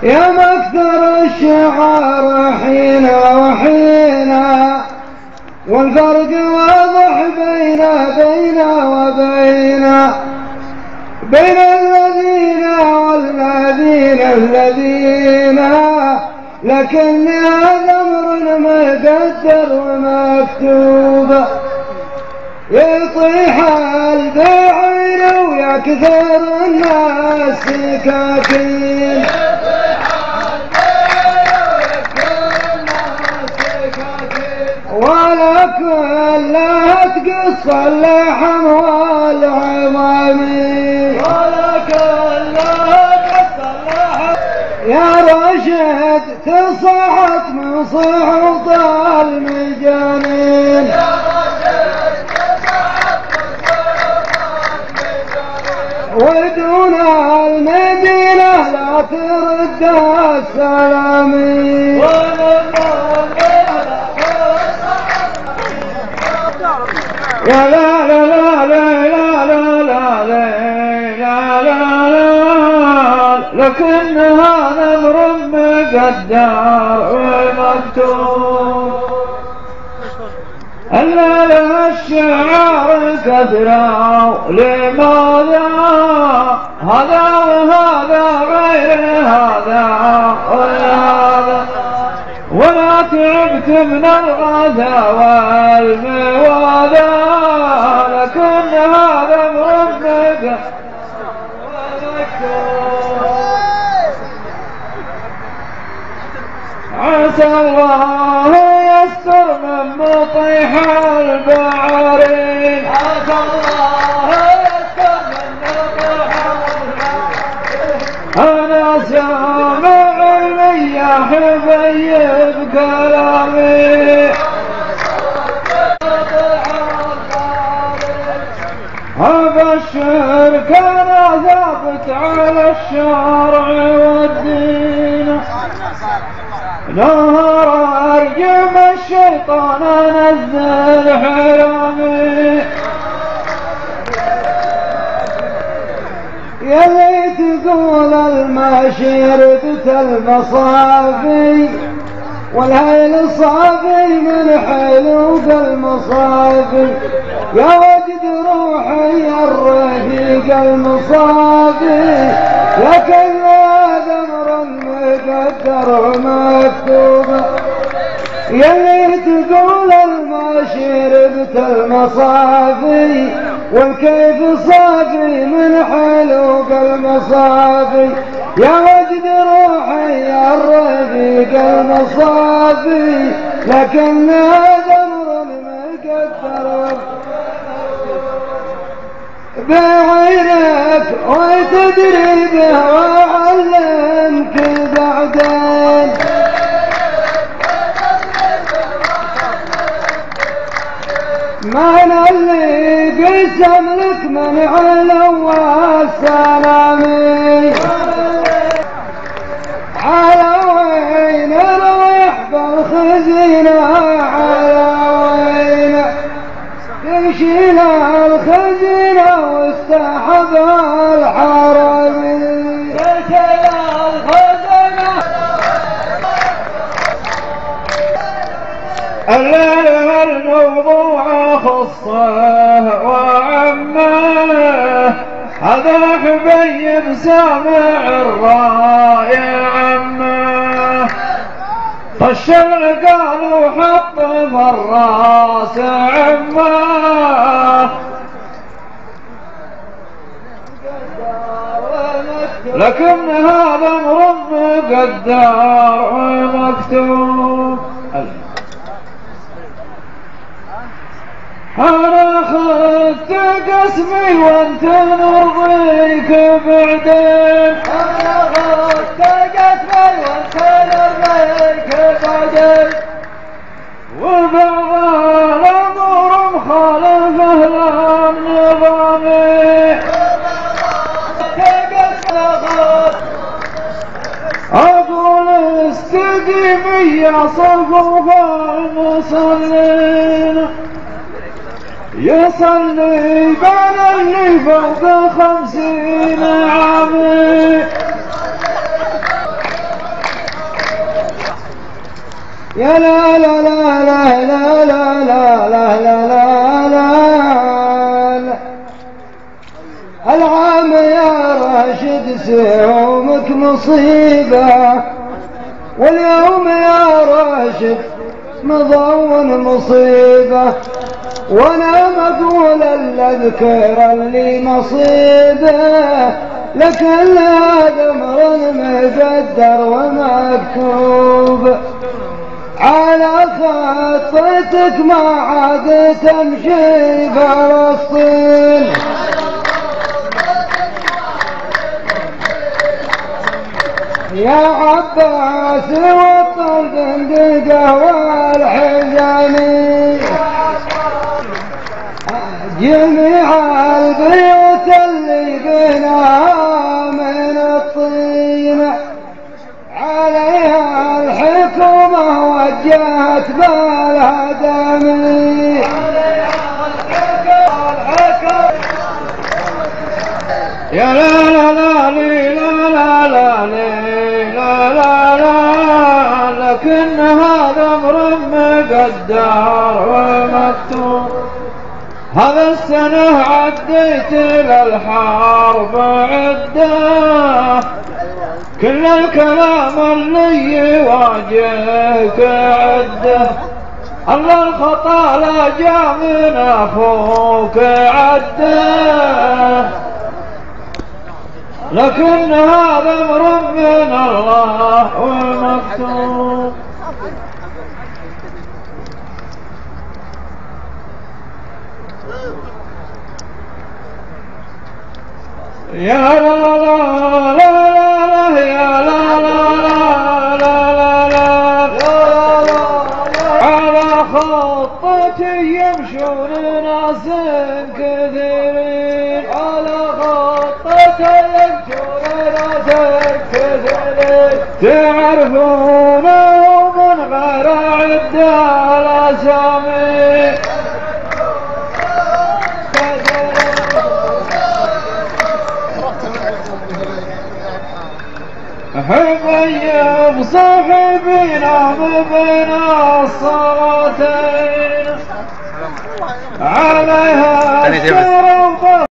يا مكثر الشعار حين وحينا والفرق واضح بين الذين والذين لكن هذا أمر مقدر ومكتوب يطيح البعير ويكثر الناس سكاكين ولا كلها تقص اللحم والعظامين يا رشد تصعد من صعود المجانين ودون المدينة لا ترد السلامين يا لا لا لا لا لا لا لا لا لكن هذا امر مقدر ومكتوب ألا لها الشعار كثرة لماذا هذا وهذا غير هذا وهذا ولا تعبت من الغذا والمواذا لكن هذا امر مقدر عسى الله يستر من مطيح البعرين عسى الله يستر من مطيح البعرين أنا سامع المياه بيب كلامي أبشر كان ثابت على الشرع والدين نهر أرجم الشيطان نزل حرامي يلي تقول المشيرة المصافي والهيل صافي من حلوق المصافي يا وجد روحي الرفيق المصافي لكن هذا امر مقدر ومكتوب يلي تقول المشيرة المصافي والكيف صافي من حلوق المصافي يا وجد روحي الرفيق المصافي لكن هذا امر مقدر بعينك وتدري به وعلمك بعدين من اللي قسم لك من علو السلامي على وين رايح بالخزينة على وين يشيل الخزينة واستحب الحرمي يشيل الخزينة الموضوع خصه وعمه هذا حبيب سامع الراي عمه فالشرع قالوا حط بالراس عمه لكن هذا امر مقدر ومكتوب أنا أخذت قسمي وأنت نرضيك بعدين أنا أخذت قسمي وأنت نرضيك بعدين وبعض الأمور مخالفة للنظامي أقول استقيمي يا صفوف المصلين يصلي بين اللي فوق 50 عام يا لا لا لا لا لا لا لا لا لا لا العام يا راشد سيومك مصيبة، واليوم يا راشد مضون مصيبة، وانا مقول الا اذكر اللي مصيبه، لكن هذا امر مقدر ومكتوب على خطتك ما عاد تمشي فلسطين. يا عباس وطل بندقه والحزامي جميع البيوت اللي بناها من الطين، عليها الحكومة وجهت بالها دمي. يا لا لا لا لا لا لا لا لا، لكن هذا امر مقدر ومكتوب. هذا السنة عديت للحرب عدة، كل الكلام اللي يواجهك عدة، الله الخطا لا جاء من اخوك عدة، لكن هذا امر من الله ومكتوب. يا لا لا لا لا يا لا لا لا لا على خطتي يمشون ناس كثيرين، على خطتي يمشون ناس كثيرين، تعرفونه من غير عدة الأسامي. حبيب صاحبنا بين الصلاتين، عليها الشرف